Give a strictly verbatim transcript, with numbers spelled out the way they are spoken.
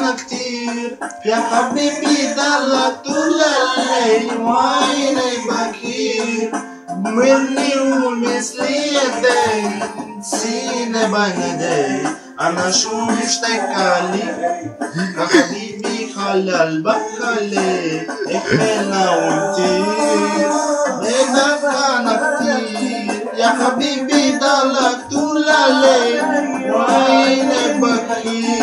أنا كتير يا حبيبي ضلك طول الليل وعيني بكير مني ومثلي يدي نسينا بيدي أنا شو مشتاق عليك يا حبيبي خلى قلبك خليك احنا ونطير بدك أنا كتير يا حبيبي ضلك طول الليل وعيني بكير